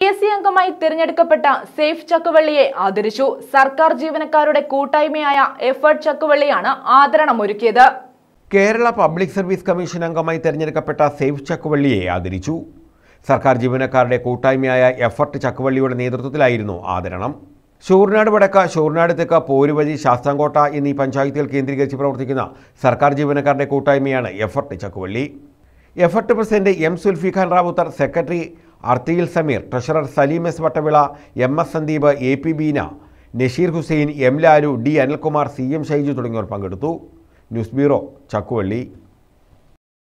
അംഗമായി തിരഞ്ഞെടുക്കപ്പെട്ട സേഫ് ചക്കുവള്ളിയെ ആദരിച്ചു. സർക്കാർ ജീവനക്കാരുടെ കൂട്ടായ്മയായ എഫർട്ട് ചക്കുവള്ളിയാണ് ആദരണം ഒരുക്കിയത്. കേരള പബ്ലിക് സർവീസ് കമ്മീഷൻ അംഗമായി തിരഞ്ഞെടുക്കപ്പെട്ട സേഫ് ചക്കുവള്ളിയെ ആദരിച്ചു. സർക്കാർ ജീവനക്കാരുടെ കൂട്ടായ്മയായ എഫർട്ട് ചക്കുവള്ളിയുടെ നേതൃത്വത്തിലായിരുന്നു ആദരണം. ശൂർനാട് വടക്ക്, ശൂർനാട് തെക്ക്, പോരുവഴി, ശാസ്താംകോട്ട എന്നീ പഞ്ചായത്തുകൾ കേന്ദ്രീകരിച്ച് പ്രവർത്തിക്കുന്ന സർക്കാർ ജീവനക്കാരുടെ കൂട്ടായ്മയാണ് effort Chakkuvalli. Effort president M Sulfikhan Ravuthar, secretary Arthiyil Sameer, treasurer Saleem S Vattavila, M S Sandeep, A P Beena, Nasheer Hussain, M Lalu, D Anilkumar, C M Shaiju തുടങ്ങിയവർ പങ്കെടുത്തു. News bureau, Chakkuvalli.